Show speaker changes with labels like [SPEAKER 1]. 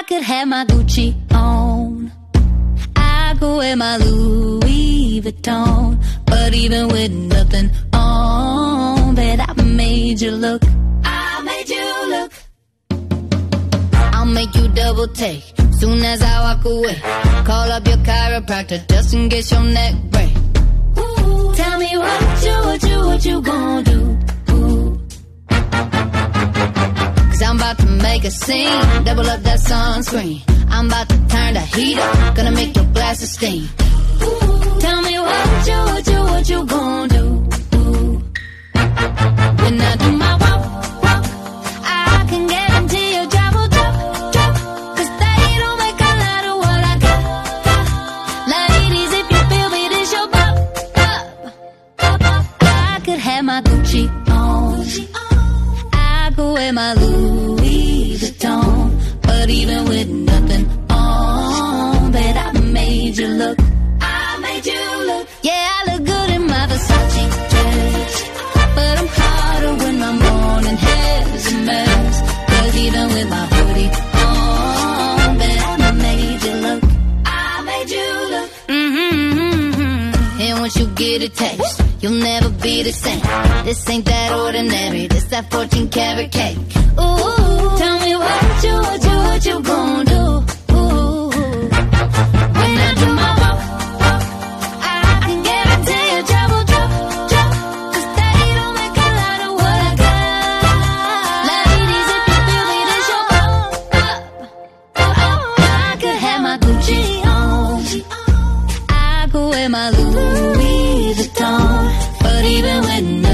[SPEAKER 1] could have my Gucci on, I could wear my Louis Vuitton, but even with nothing on, bet I made you look. I made you look. I'll make you double take soon as I walk away. Call up your chiropractor just in case your neck break. Ooh, tell me what you gonna do? Ooh. Cause I'm about to make a scene, double up that sunscreen. I'm about to turn the heat up, gonna make your glasses steam. Ooh, tell me what you gonna do? Ooh. When I do my walk, I can guarantee your job will drop. Cause they don't make a lot of what I got. Ladies, if you feel me, this your bop. I could have my Gucci on, I could wear my Louis Vuitton, but even with nothing on, bet I made you look. I made you look. Yeah, I look good in my Versace dress, but I'm hotter when my morning hair's a mess. Cause even with my hoodie on, bet I made you look. I made you look. And once you get a taste, you'll never be the same. This ain't that ordinary, this that 14 karat cake. Ooh, tell me what you gon' do? Ooh, when I do my walk, I can guarantee your job will drop. Cause they don't make a lot of what I got. Ladies, if you feel me, this your I could have my Gucci on, I could wear my Louis Vuitton, but even when